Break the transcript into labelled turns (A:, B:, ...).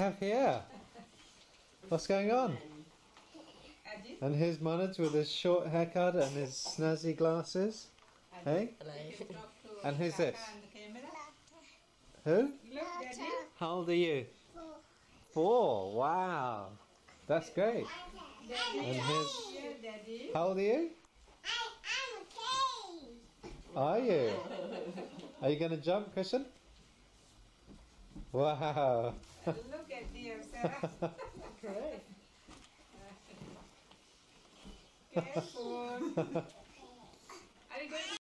A: have here? What's going on? And here's Manoj with his short haircut and his snazzy glasses. Hey? And who's this? Who? How old are you? 4. Wow. That's great. And here's... How old are you? Are you? Are you going to jump, Christian? Wow.
B: Look at dear Sarah.
C: Great.
B: Careful.